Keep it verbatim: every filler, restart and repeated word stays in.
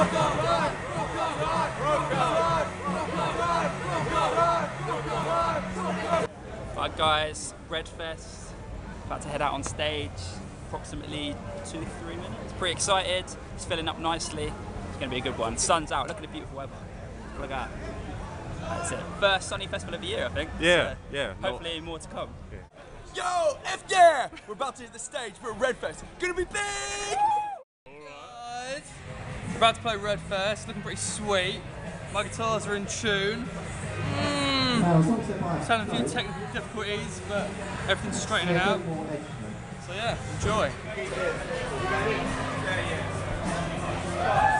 Right guys, Redfest, about to head out on stage, approximately two, three minutes. Pretty excited, it's filling up nicely. It's going to be a good one. Sun's out, look at the beautiful weather. Look at that. That's it. First sunny festival of the year, I think. Yeah, so yeah. Hopefully more to come. Yeah. Yo, F yeah! We're about to hit the stage for Redfest. Gonna be big! Alright. We're about to play Redfest, looking pretty sweet. My guitars are in tune. Mm. Just having a few technical difficulties, but everything's straightening out. So yeah, enjoy.